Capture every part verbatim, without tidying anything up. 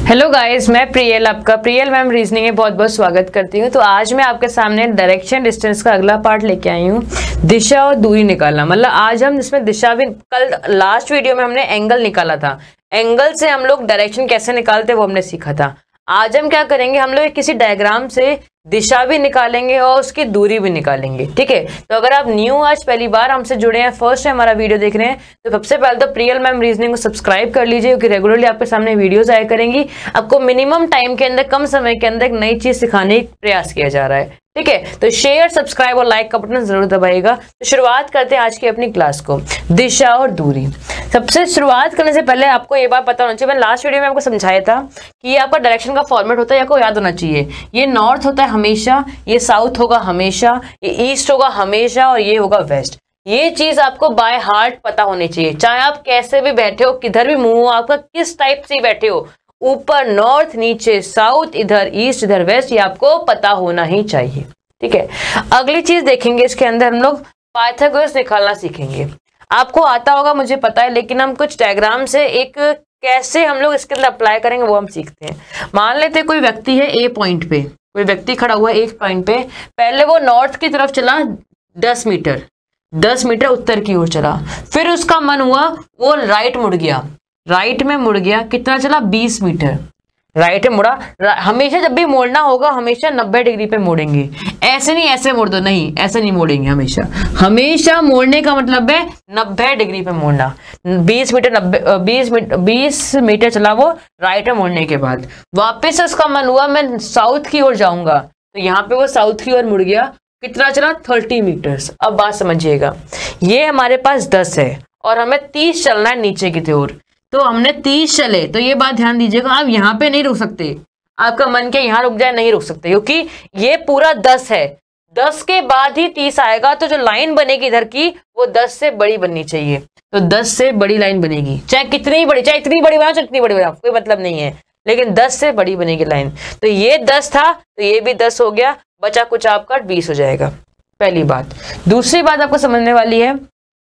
Hello guys, मैं प्रियल आपका Priyal ma'am reasoning में बहुत बहुत स्वागत करती हूँ। तो आज मैं आपके सामने डायरेक्शन डिस्टेंस का अगला पार्ट लेके आई हूँ, दिशा और दूरी निकालना। मतलब आज हम इसमें दिशा भी, कल लास्ट वीडियो में हमने एंगल निकाला था, एंगल से हम लोग डायरेक्शन कैसे निकालते वो हमने सीखा था। आज हम क्या करेंगे, हम लोग किसी डायग्राम से दिशा भी निकालेंगे और उसकी दूरी भी निकालेंगे। ठीक है, तो अगर आप न्यू आज पहली बार हमसे जुड़े हैं, फर्स्ट टाइम हमारा वीडियो देख रहे हैं, तो सबसे पहले तो प्रियल मैम रीजनिंग को सब्सक्राइब कर लीजिए, क्योंकि रेगुलरली आपके सामने वीडियोस आया करेंगी। आपको मिनिमम टाइम के अंदर, कम समय के अंदर एक नई चीज सिखाने का प्रयास किया जा रहा है। ठीक है, तो शेयर, सब्सक्राइब और लाइक का बटन जरूर दबाइएगा। तो शुरुआत करते हैं आज की अपनी क्लास को, दिशा और दूरी। सबसे शुरुआत करने से पहले आपको ये बात पता होना चाहिए, मैंने लास्ट वीडियो में आपको समझाया था कि ये आपका डायरेक्शन का फॉर्मेट होता है, आपको याद होना चाहिए। ये नॉर्थ होता है हमेशा, ये साउथ होगा हमेशा, ये ईस्ट होगा हमेशा और ये होगा वेस्ट। ये चीज आपको बाय हार्ट पता होनी चाहिए, चाहे आप कैसे भी बैठे हो, किधर भी मुंह हो आपका, किस टाइप से बैठे हो, ऊपर नॉर्थ, नीचे साउथ, इधर ईस्ट, इधर वेस्ट, ये आपको पता होना ही चाहिए। ठीक है, अगली चीज देखेंगे, इसके अंदर हम लोग पाइथागोरस निकालना सीखेंगे। आपको आता होगा मुझे पता है, लेकिन हम कुछ डायग्राम से एक कैसे हम लोग इसके अंदर अप्लाई करेंगे वो हम सीखते हैं। मान लेते कोई व्यक्ति है ए पॉइंट पे, कोई व्यक्ति खड़ा हुआ है एक पॉइंट पे, पहले वो नॉर्थ की तरफ चला दस मीटर, दस मीटर उत्तर की ओर चला, फिर उसका मन हुआ वो राइट मुड़ गया, राइट में मुड़ गया, कितना चला बीस मीटर, राइट में मुड़ा। हमेशा जब भी मोड़ना होगा हमेशा नब्बे डिग्री पे मोड़ेंगे, ऐसे नहीं ऐसे मोड़ दो, नहीं ऐसे नहीं मोड़ेंगे, हमेशा हमेशा मोड़ने का मतलब है नब्बे डिग्री पे मोड़ना। बीस मीटर नब्बे बीस मीटर बीस मीटर चला वो राइट में मोड़ने के बाद, वापस उसका मन हुआ मैं साउथ की ओर जाऊंगा, तो यहाँ पे वो साउथ की ओर मुड़ गया, कितना चला थर्टी मीटर्स। अब बात समझिएगा, ये हमारे पास दस है और हमें तीस चलना है नीचे की ओर, तो हमने तीस चले, तो ये बात ध्यान दीजिएगा, आप यहाँ पे नहीं रुक सकते, आपका मन के यहाँ रुक जाए नहीं रुक सकते, क्योंकि ये पूरा दस है, दस के बाद ही तीस आएगा, तो जो लाइन बनेगी इधर की वो दस से बड़ी बननी चाहिए, तो दस से बड़ी लाइन बनेगी, चाहे कितनी बड़ी, चाहे इतनी बड़ी बनाओ चाहे इतनी बड़ी बनाओ, कोई मतलब नहीं है, लेकिन दस से बड़ी बनेगी लाइन। तो ये दस था तो ये भी दस हो गया, बचा कुछ आपका बीस हो जाएगा, पहली बात। दूसरी बात आपको समझने वाली है,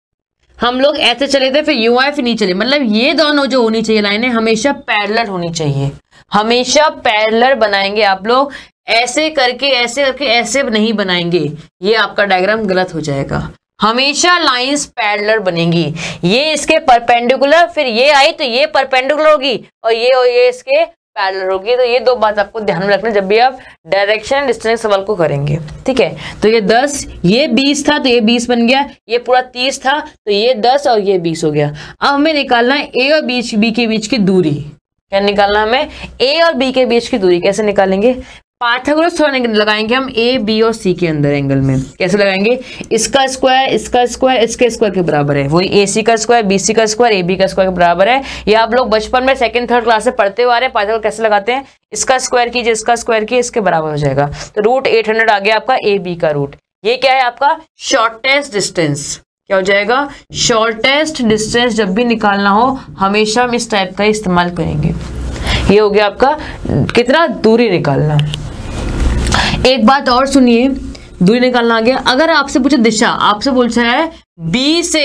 हम लोग ऐसे चले थे फिर यू आए फिर नहीं चले, मतलब ये दोनों जो होनी चाहिए लाइनें हमेशा पैरेलल होनी चाहिए, हमेशा पैरेलल बनाएंगे आप लोग, ऐसे करके ऐसे करके ऐसे नहीं बनाएंगे, ये आपका डायग्राम गलत हो जाएगा। हमेशा लाइंस पैरेलल बनेंगी, ये इसके परपेंडिकुलर, फिर ये आई तो ये परपेंडिकुलर होगी और ये और ये इसके पैरेलल होगी। तो ये दो बात आपको ध्यान में रखना जब भी आप डायरेक्शन डिस्टेंस सवाल को करेंगे। ठीक है, तो ये दस, ये बीस था तो ये बीस बन गया, ये पूरा तीस था तो ये दस और ये बीस हो गया। अब हमें निकालना है ए और बीच बी के बीच की दूरी। क्या निकालना हमें, ए और बी के बीच की दूरी। कैसे निकालेंगे, पाइथागोरस थोड़ा लगाएंगे हम ए बी और सी के अंदर एंगल में। कैसे लगाएंगे, इसका स्क्वायर इसका स्क्वायर इसके स्क्वायर के बराबर है, वही ए सी का स्क्वायर बी सी का स्क्वायर ए बी का स्क्वायर के बराबर है। ये आप लोग बचपन में सेकंड थर्ड क्लास से पढ़ते हुए आ रहे हैं। पाइथागोरस कैसे लगाते हैं, इसका स्क्वायर कीजिए इसका स्क्वायर कीजिए, इसके बराबर हो जाएगा, तो रूट एट हंड्रेड आ गया आपका ए बी का रूट। ये क्या है आपका शॉर्टेस्ट डिस्टेंस, क्या हो जाएगा शॉर्टेस्ट डिस्टेंस। जब भी निकालना हो हमेशा हम इस टाइप का इस्तेमाल करेंगे। ये हो गया आपका कितना दूरी निकालना। एक बात और सुनिए, दूरी निकालना आ गया। अगर आपसे पूछे दिशा, आपसे पूछा है बी से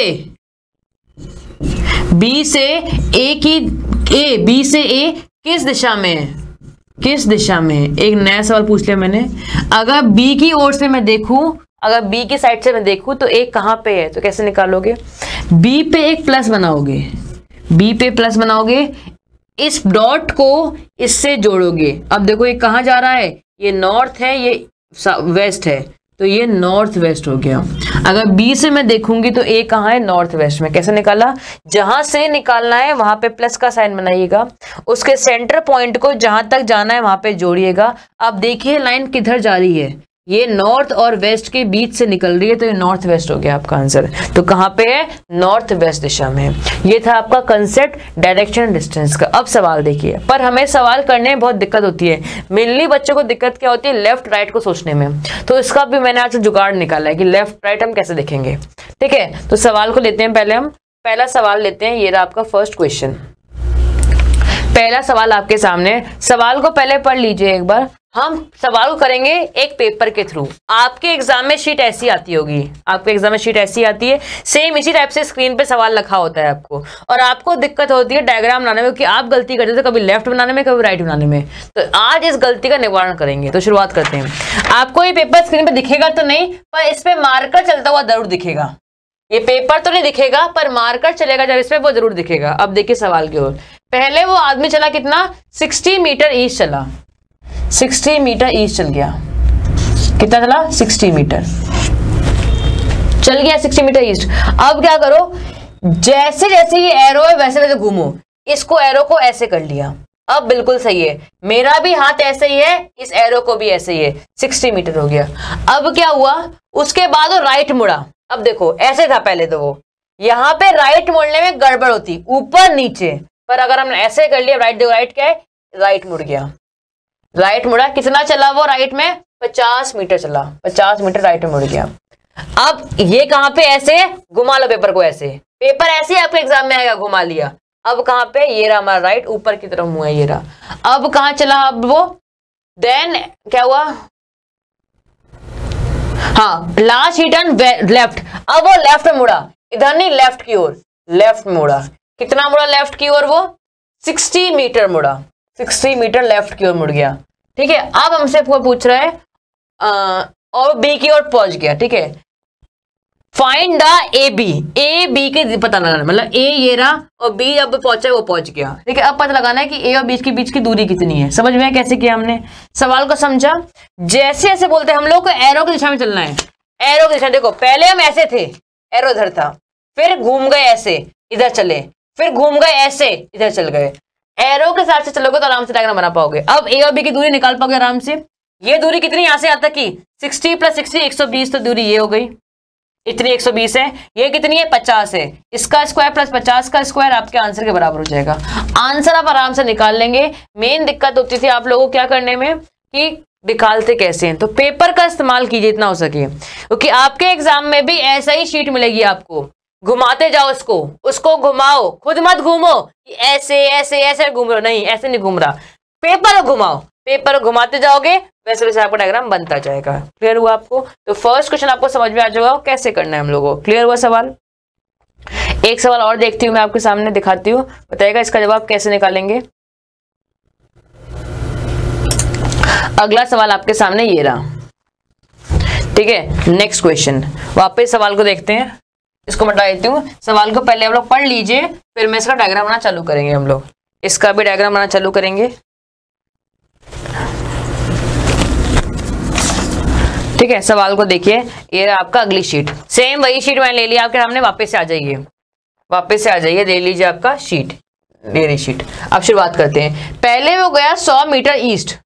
बी से ए की ए बी से ए किस दिशा में है, किस दिशा में है, एक नया सवाल पूछ लिया मैंने। अगर बी की ओर से मैं देखूं, अगर बी की साइड से मैं देखूं तो ए कहां पे है, तो कैसे निकालोगे, बी पे एक प्लस बनाओगे, बी पे प्लस बनाओगे, इस डॉट को इससे जोड़ोगे। अब देखो ये कहां जा रहा है, ये नॉर्थ है ये वेस्ट है, तो ये नॉर्थ वेस्ट हो गया। अगर बी से मैं देखूंगी तो ए कहाँ है, नॉर्थ वेस्ट में। कैसे निकाला, जहां से निकालना है वहां पे प्लस का साइन बनाइएगा, उसके सेंटर पॉइंट को जहां तक जाना है वहां पे जोड़िएगा। अब देखिए लाइन किधर जा रही है, ये नॉर्थ और वेस्ट के बीच से निकल रही है, तो ये नॉर्थ वेस्ट हो गया आपका आंसर। तो कहाँ पे है, नॉर्थ वेस्ट दिशा में। ये था आपका कंसेप्ट डायरेक्शन डिस्टेंस का। अब सवाल देखिए, पर हमें सवाल करने में बहुत दिक्कत होती है, मेनली बच्चों को दिक्कत क्या होती है, लेफ्ट राइट को सोचने में। तो इसका भी मैंने आज जुगाड़ निकाला है कि लेफ्ट राइट हम कैसे देखेंगे। ठीक है, तो सवाल को लेते हैं पहले हम, पहला सवाल लेते हैं, ये रहा आपका फर्स्ट क्वेश्चन। पहला सवाल आपके सामने, सवाल को पहले पढ़ लीजिए एक बार। हम सवाल को करेंगे एक पेपर के थ्रू। आपके एग्जाम में शीट ऐसी आती होगी, आपके एग्जाम में शीट ऐसी आती है, सेम इसी टाइप से स्क्रीन पे सवाल रखा होता है आपको, और आपको दिक्कत होती है डायग्राम बनाने में, क्योंकि आप गलती करते थे कभी लेफ्ट बनाने में कभी राइट बनाने में। तो आज इस गलती का निवारण करेंगे। तो शुरुआत करते हैं। आपको ये पेपर स्क्रीन पर दिखेगा तो नहीं, पर इस पे मार्कर चलता हुआ जरूर दिखेगा। ये पेपर तो नहीं दिखेगा पर मार्कर चलेगा जब इस पे, वो जरूर दिखेगा। अब देखिए सवाल की ओर। पहले वो आदमी चला कितना, साठ मीटर ईस्ट चला, साठ मीटर ईस्ट चल गया। कितना चला, साठ मीटर चल गया, साठ मीटर ईस्ट। अब क्या करो, जैसे जैसे ये एरो है वैसे वैसे घूमो, इसको एरो को ऐसे कर लिया। अब बिल्कुल सही है, मेरा भी हाथ ऐसे ही है, इस एरो को भी ऐसे ही है, साठ मीटर हो गया। अब क्या हुआ, उसके बाद वो राइट मुड़ा। अब देखो ऐसे था पहले तो, वो यहां पे राइट मुड़ने में गड़बड़ होती, ऊपर नीचे, पर अगर हमने ऐसे कर लिया, राइट देखो राइट क्या है, राइट मुड़ गया, राइट मुड़ा। कितना चला वो राइट में, पचास मीटर चला, पचास मीटर राइट में मुड़ गया। अब ये कहां पे, ऐसे घुमा लो पेपर को, ऐसे पेपर ऐसे आपके एग्जाम में आएगा, घुमा लिया। अब कहां पे, ये रहा हमारा राइट, ऊपर की तरफ मुंह है, ये रहा। अब कहां चला, अब वो देन क्या हुआ, हाँ लास्ट ही टर्न लेफ्ट। अब वो लेफ्ट में मुड़ा, इधर नहीं लेफ्ट की ओर, लेफ्ट में मुड़ा। कितना मुड़ा लेफ्ट की ओर, वो साठ मीटर मुड़ा, साठ मीटर लेफ्ट की ओर मुड़ गया। ठीक है, अब हमसे पूछ रहा है आ, और बी की ओर पहुंच गया। ठीक है, find the A B, A B के पता लगाना, मतलब ए ये रहा और बी अब पहुंचा, वो पहुंच गया। ठीक है, अब पता लगाना है कि ए और बी के बीच की दूरी कितनी है। समझ में कैसे किया हमने, सवाल को समझा। जैसे ऐसे बोलते हैं हम लोग को एरो की दिशा में चलना है, एरो की दिशा। देखो पहले हम ऐसे थे, एरो इधर था, फिर घूम गए ऐसे, इधर चले, फिर घूम गए ऐसे, इधर चल गए। एरो के साथ से चलोगे तो आराम से डायग्राम बना पाओगे। अब ए और बी की दूरी निकाल पाओगे आराम से। ये दूरी कितनी, यहां से यहां तक की साठ प्लस साठ एक सौ बीस, तो दूरी ये हो गई, इतनी एक सौ बीस है। ये कितनी है, पचास है। इसका स्क्वायर प्लस पचास का स्क्वायर आपके आंसर के बराबर हो जाएगा। आंसर आप आराम से निकाल लेंगे। मेन दिक्कत होती थी आप लोगों को क्या करने में, कि निकालते कैसे हैं। तो पेपर का इस्तेमाल कीजिए जितना हो सके, क्योंकि आपके एग्जाम में भी ऐसा ही शीट मिलेगी आपको। घुमाते जाओ उसको, उसको घुमाओ, खुद मत घूमो ऐसे ऐसे ऐसे घूम रहे हो, नहीं ऐसे नहीं घूम रहा, पेपर घुमाओ, पेपर घुमाते जाओगे वैसे वैसे आपका डायग्राम बनता जाएगा। क्लियर हुआ आपको। तो फर्स्ट क्वेश्चन आपको समझ में आ जाएगा कैसे करना है हम लोगों को। क्लियर हुआ सवाल। एक सवाल और देखती हूँ, मैं आपके सामने दिखाती हूँ, बताइएगा इसका जवाब कैसे निकालेंगे। अगला सवाल आपके सामने ये रहा। ठीक है, नेक्स्ट क्वेश्चन, वापस सवाल को देखते हैं। इसको बता देती हूँ, सवाल को पहले आप लोग पढ़ लीजिए, फिर मैं इसका डायग्राम बनाना चालू करेंगे। हम लोग इसका भी डायग्राम बनाना चालू करेंगे। ठीक है, सवाल को देखिए, ये आपका अगली शीट, सेम वही शीट मैंने ले लिया आपके सामने। वापस से आ जाइए, वापस से आ जाइए, ले लीजिए आपका शीट, ले रही शीट। अब शुरुआत करते हैं। पहले वो गया सौ मीटर ईस्ट,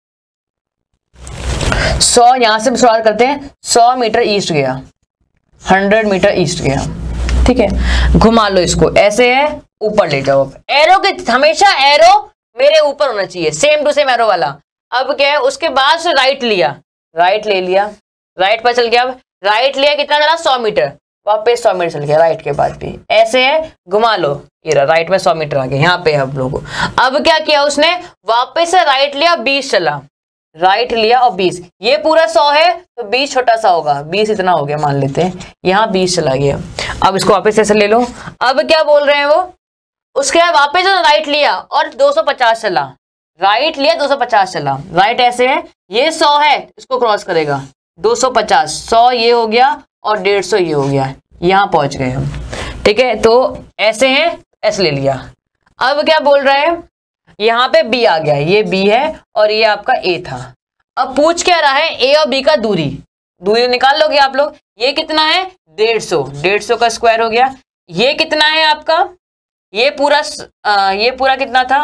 सौ यहां से शुरुआत करते हैं, सौ मीटर ईस्ट गया, हंड्रेड मीटर ईस्ट गया। ठीक है, घुमा लो इसको, ऐसे है, ऊपर ले जाओ। एरो के हमेशा एरो मेरे ऊपर होना चाहिए, सेम टू सेम एरो वाला। अब क्या है, उसके बाद से राइट लिया, राइट ले लिया, राइट पर चल गया। अब राइट लिया, कितना चला, सौ मीटर, वापस सौ मीटर चल गया। राइट के बाद भी ऐसे है, घुमा लो, ये रहा, राइट में सौ मीटर आ गया, यहाँ पे हम लोग। अब क्या किया उसने, वापस से राइट लिया, बीस चला, राइट लिया और बीस, ये पूरा सौ है तो बीस छोटा सा होगा, बीस इतना हो गया मान लेते हैं, यहाँ बीस चला गया। अब इसको वापस ऐसे ले लो। अब क्या बोल रहे हैं वो, उसके बाद वापस जो राइट लिया और दो सौ पचास चला, राइट लिया दो सौ पचास चला, राइट ऐसे है, ये सौ है, इसको क्रॉस करेगा, दो सौ पचास, सौ ये हो गया और डेढ़ सौ ये हो गया, यहाँ पहुंच गए हम। ठीक है, तो ऐसे है, ऐसे ले लिया। अब क्या बोल रहे हैं, यहाँ पे बी आ गया, ये बी है और ये आपका ए था। अब पूछ क्या रहा है, ए और बी का दूरी, दूरी निकाल लोगे आप लोग। ये कितना है, डेढ़ सौ, डेढ़ सौ का स्क्वायर हो गया। ये कितना है आपका, ये पूरा आ, ये पूरा कितना था,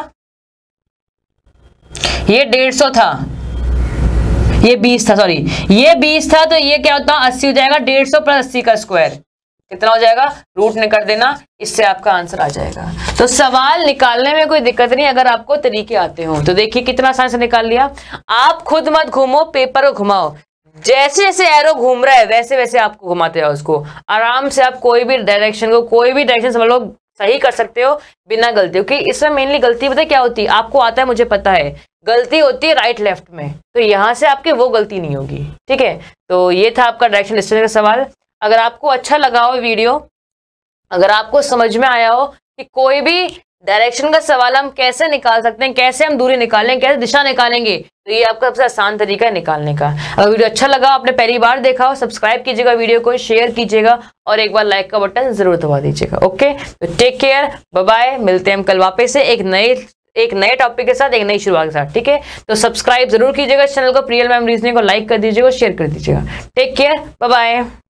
ये डेढ़ सौ था, ये बीस था, सॉरी ये बीस था, तो ये क्या होता है, अस्सी हो जाएगा। डेढ़ सौ प्लस अस्सी का स्क्वायर कितना हो जाएगा, रूट निकाल देना, इससे आपका आंसर आ जाएगा। तो सवाल निकालने में कोई दिक्कत नहीं अगर आपको तरीके आते हो। तो देखिए कितना आसान से निकाल लिया। आप खुद मत घूमो, पेपर को घुमाओ, जैसे जैसे एरो घूम रहा है वैसे वैसे आपको घुमाते जाओ उसको। आराम से आप कोई भी डायरेक्शन को, कोई भी डायरेक्शन समझ लो, सही कर सकते हो बिना गलती, क्योंकि इसमें मेनली गलती पता है क्या होती है, आपको आता है मुझे पता है, गलती होती है राइट लेफ्ट में, तो यहां से आपकी वो गलती नहीं होगी। ठीक है, तो ये था आपका डायरेक्शन डिस्टेंस का सवाल। अगर आपको अच्छा लगा हो वीडियो, अगर आपको समझ में आया हो कि कोई भी डायरेक्शन का सवाल हम कैसे निकाल सकते हैं, कैसे हम दूरी निकालें, कैसे दिशा निकालेंगे, तो ये आपका सबसे आसान तरीका है निकालने का। अगर वीडियो अच्छा लगा, आपने पहली बार देखा हो, सब्सक्राइब कीजिएगा, वीडियो को शेयर कीजिएगा और एक बार लाइक का बटन जरूर दबा दीजिएगा। ओके, तो टेक केयर, बाय बाय, मिलते हैं हम कल वापस से एक नए एक नए टॉपिक के साथ, एक नई शुरुआत के साथ। ठीक है, तो सब्सक्राइब जरूर कीजिएगा चैनल को, प्रियल मैम रीजनिंग को लाइक कर दीजिएगा, शेयर कर दीजिएगा। Take care, bye bye.